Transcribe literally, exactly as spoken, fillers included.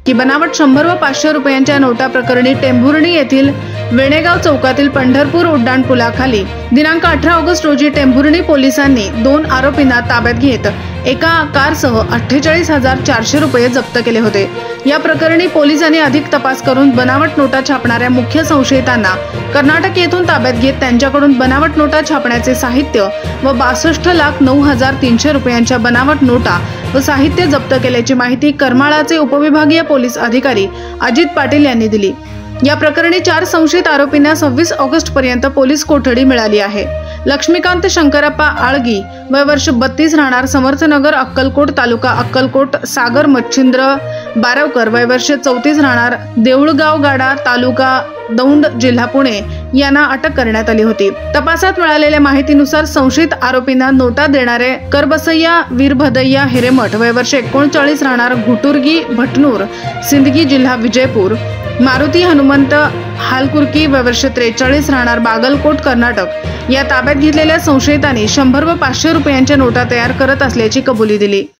की बनावट शंभर व पाचशे रुपयांच्या नोटा प्रकरणी टेंभुर्णी येथील वेणेगाव चौकातील पंढरपूर उड्डाण पुलाखाली दिनांक अठरा ऑगस्ट रोजी टेंभुर्णी पोलिसांनी दोन आरोपींना ताब्यात घेत एका कारसह अठ्ठेचाळीस हजार चारशे रुपये जप्त केले होते। या प्रकरणी पोलिसांनी अधिक तपास करून बनावट नोटा छापणाऱ्या मुख्य संशयितांना कर्नाटक येथून ताब्यात घेत त्यांच्याकडून बनावट नोटा छापण्याचे साहित्य व बासष्ट लाख नऊ हजार तीनशे रुपयांच्या बनावट नोटा व साहित्य जप्त केल्याची माहिती करमाळाचे उपविभागीय पोलीस अधिकारी अजित पाटील यांनी दिली। या प्रकरणी चार संशयित आरोपींना सव्वीस ऑगस्ट पर्यंत पोलीस कोठडी मिळाली आहे। लक्ष्मीकांत शंकरप्पा आळगी वय वर्ष बत्तीस राहणार समर्थनगर अक्कलकोट तालुका अक्कलकोट, सागर मच्छिंद्र बारावकर वय वर्ष चौतीस राहणार देऊळगाव गाडा तालुका दौंड जिल्हा पुणे यांना अटक करण्यात आली होती। तपासात मिळालेल्या माहितीनुसार संशयित आरोपींना नोटा देणारे करबसय्या वीरभदय्या हिरेमठ वय वर्ष एकोणचाळीस राहणार घुटुर्गी भटनूर सिंदगी जिल्हा विजयपूर, मारुती हनुमंत हालकुर्की वय वर्ष त्रेचाळीस राहणार बागलकोट कर्नाटक या ताब्यात घेतलेल्या संशयितांनी शंभर व पाचशे रुपयांच्या नोटा तयार करत असल्याची कबुली दिली।